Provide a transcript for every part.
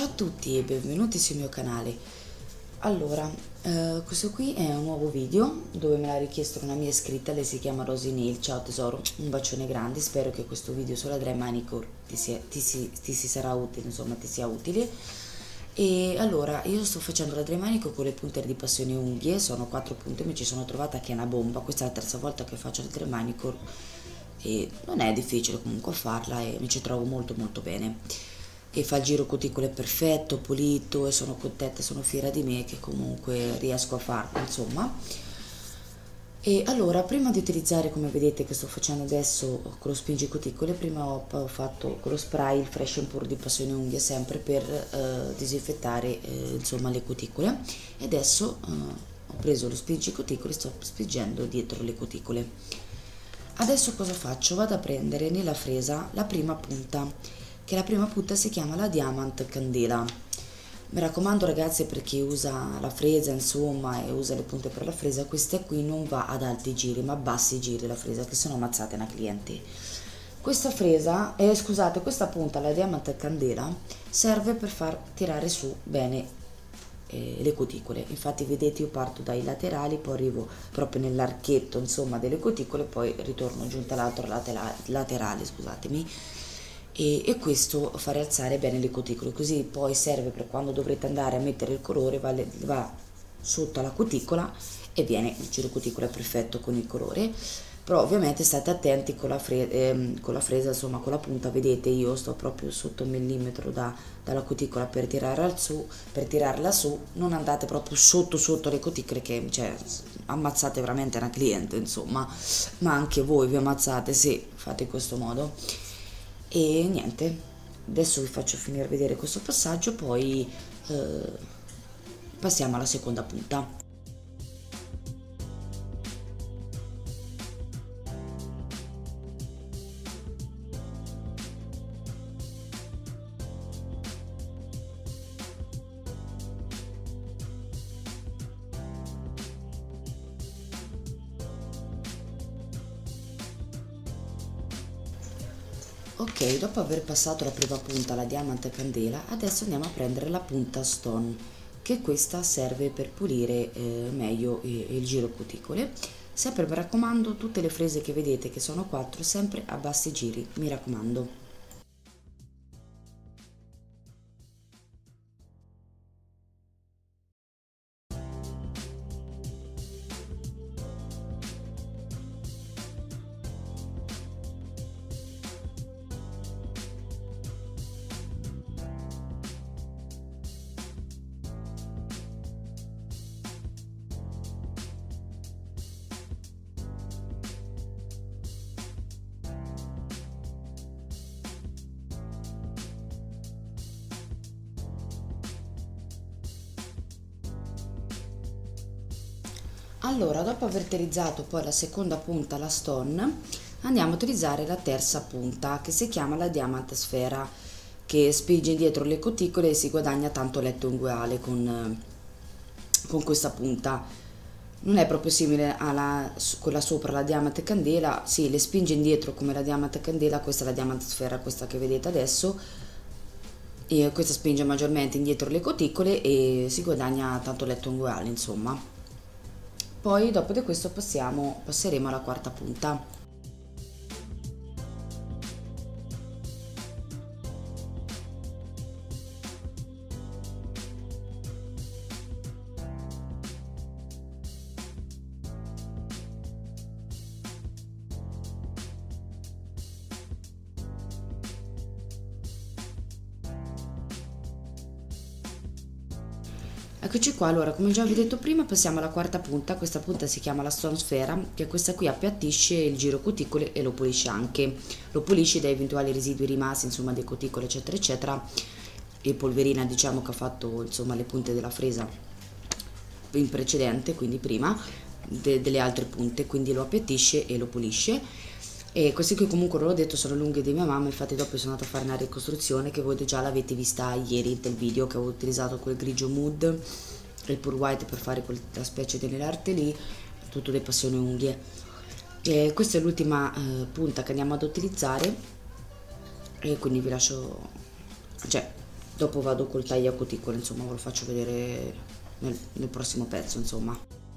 Ciao a tutti e benvenuti sul mio canale. Allora, questo qui è un nuovo video dove me l'ha richiesto una mia iscritta, lei si chiama Rosy Nail. Ciao tesoro, un bacione grande, spero che questo video sulla dry manicure ti sarà utile, insomma ti sia utile. E allora, io sto facendo la dry manicure con le punte di Passione Unghie, sono 4 punte, mi ci sono trovata che è una bomba, questa è la terza volta che faccio la dry manicure e non è difficile comunque farla e mi ci trovo molto molto bene. E fa il giro cuticole perfetto, pulito, e sono contenta, sono fiera di me che comunque riesco a farlo, insomma. E allora, prima di utilizzare, come vedete che sto facendo adesso con lo spingicuticole, prima ho fatto con lo spray il Fresh and Pure di Passione Unghie, sempre per disinfettare insomma le cuticole, e adesso ho preso lo spingicuticole e sto spingendo dietro le cuticole. Adesso cosa faccio? Vado a prendere nella fresa la prima punta, che la prima punta si chiama la Diamant Candela. Mi raccomando ragazzi, per chi usa la fresa insomma e usa le punte per la fresa, questa qui non va ad alti giri ma a bassi giri la fresa, che sono ammazzate una cliente. Questa fresa, scusate, questa punta, la Diamant Candela, serve per far tirare su bene le cuticole. Infatti vedete, io parto dai laterali, poi arrivo proprio nell'archetto insomma delle cuticole, poi ritorno giunta all'altro laterale, scusatemi, e questo fa rialzare bene le cuticole, così poi serve per quando dovrete andare a mettere il colore, va sotto alla cuticola e viene il giro cuticola perfetto con il colore. Però ovviamente state attenti con la fresa, insomma con la punta, vedete io sto proprio sotto un millimetro dalla cuticola per tirarla su, non andate proprio sotto le cuticole, che cioè, ammazzate veramente una cliente insomma, ma anche voi vi ammazzate se fate in questo modo. E niente, adesso vi faccio finire a vedere questo passaggio, poi passiamo alla seconda punta. Ok, dopo aver passato la prima punta, la Diamant Candela, adesso andiamo a prendere la punta Stone, che questa serve per pulire meglio il giro cuticole. Sempre mi raccomando, tutte le frese che vedete, che sono 4, sempre a bassi giri, mi raccomando. Allora, dopo aver utilizzato poi la seconda punta, la Stone, andiamo a utilizzare la terza punta, che si chiama la Diamant Sfera, che spinge indietro le cuticole e si guadagna tanto letto unguale con questa punta. Non è proprio simile alla quella sopra, la Diamant Candela, sì, le spinge indietro come la Diamant Candela, questa è la Diamant Sfera, questa che vedete adesso, e questa spinge maggiormente indietro le cuticole e si guadagna tanto letto unguale, insomma. Poi dopo di questo passeremo alla quarta punta. Eccoci qua, allora come già vi ho detto prima passiamo alla quarta punta. Questa punta si chiama la Stone Sfera, che questa qui appiattisce il giro cuticole e lo pulisce anche, lo pulisce da eventuali residui rimasti insomma dei cuticole eccetera eccetera, e polverina diciamo che ha fatto insomma le punte della fresa in precedente, quindi prima delle altre punte, quindi lo appiattisce e lo pulisce. E questi qui comunque non l'ho detto, sono le unghie di mia mamma, infatti dopo sono andata a fare una ricostruzione che voi già l'avete vista ieri del video, che avevo utilizzato quel grigio mood e il pure white per fare quella specie di nell'arte lì, tutto dei Passione Unghie. E questa è l'ultima punta che andiamo ad utilizzare, e quindi vi lascio, cioè dopo vado col tagliacuticole, insomma ve lo faccio vedere nel prossimo pezzo, insomma.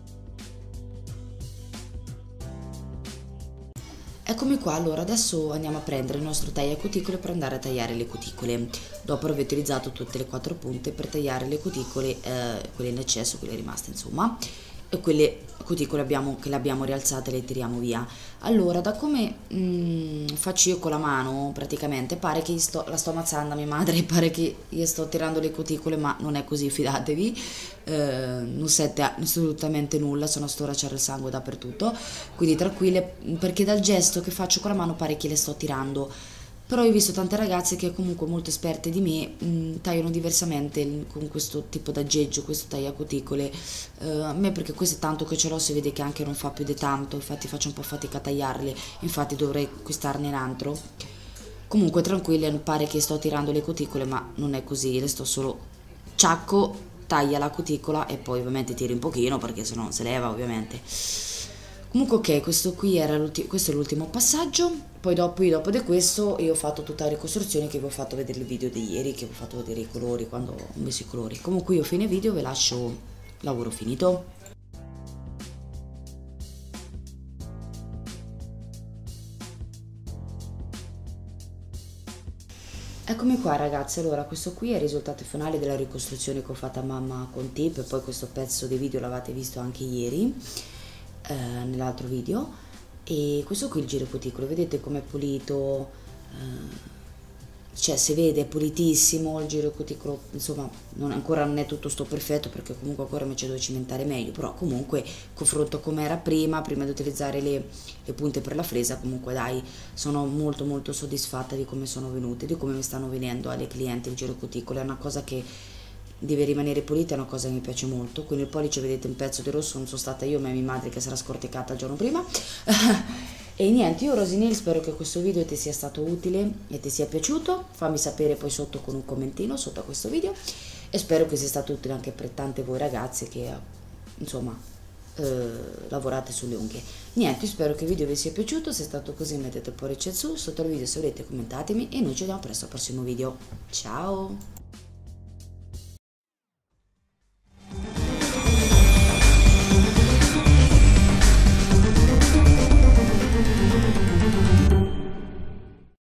Eccomi qua, allora adesso andiamo a prendere il nostro tagliacuticole per andare a tagliare le cuticole, dopo aver utilizzato tutte le 4 punte per tagliare le cuticole, quelle in eccesso, quelle rimaste insomma, e quelle cuticole che le abbiamo rialzate le tiriamo via. Allora, da come faccio io con la mano, praticamente pare che la sto ammazzando a mia madre, pare che io sto tirando le cuticole, ma non è così, fidatevi, non sente assolutamente nulla, se no sto racciare il sangue dappertutto, quindi tranquille, perché dal gesto che faccio con la mano pare che le sto tirando. Però ho visto tante ragazze che comunque molto esperte di me tagliano diversamente con questo tipo d'aggeggio, questo tagliacuticole. A me perché questo è tanto che ce l'ho, si vede che anche non fa più di tanto, infatti faccio un po' fatica a tagliarle, infatti dovrei acquistarne un altro. Comunque tranquille, pare che sto tirando le cuticole, ma non è così, le sto solo ciacco, taglia la cuticola e poi ovviamente tiri un pochino perché sennò se leva ovviamente. Comunque ok, questo è l'ultimo passaggio, poi dopo di questo io ho fatto tutta la ricostruzione che vi ho fatto vedere il video di ieri, che vi ho fatto vedere i colori quando ho messo i colori. Comunque io a fine video vi lascio lavoro finito. Eccomi qua ragazzi, allora questo qui è il risultato finale della ricostruzione che ho fatto a mamma con tip, e poi questo pezzo di video l'avete visto anche ieri nell'altro video, e questo qui è il giro cuticolo, vedete com'è pulito, cioè si vede è pulitissimo il giro cuticolo, insomma ancora non è tutto sto perfetto perché comunque ancora mi c'è da cimentare meglio, però comunque confronto come era prima di utilizzare le punte per la fresa, comunque dai, sono molto molto soddisfatta di come sono venute, di come mi stanno venendo alle clienti il giro cuticolo, è una cosa che deve rimanere pulita, è una cosa che mi piace molto. Qui nel pollice vedete un pezzo di rosso, non sono stata io ma mia madre che sarà scorticata il giorno prima. E niente, io Rosy Nail spero che questo video ti sia stato utile e ti sia piaciuto, fammi sapere poi sotto con un commentino sotto a questo video, e spero che sia stato utile anche per tante voi ragazze che insomma lavorate sulle unghie. Niente, spero che il video vi sia piaciuto, se è stato così mettete il pollice su, sotto il video se volete commentatemi e noi ci vediamo presto al prossimo video. Ciao!